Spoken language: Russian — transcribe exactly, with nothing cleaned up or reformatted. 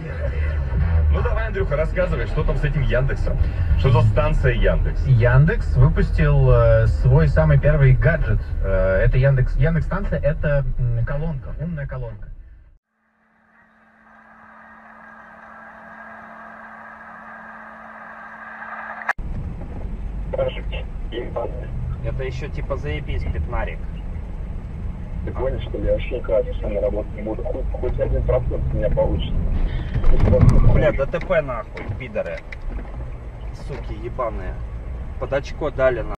Ну давай, Андрюха, рассказывай, что там с этим Яндексом? Что за станция Яндекс? Яндекс выпустил э, свой самый первый гаджет. Э, это Яндекс. Яндекс-станция — это м, колонка, умная колонка. Это еще типа заебись, пятнарик. Ты понял, что я вообще никогда с вами работать не буду. Хоть, хоть один процент у меня получится. Бля, ДТП нахуй, пидоры. Суки ебаные. Под очко дали нахуй.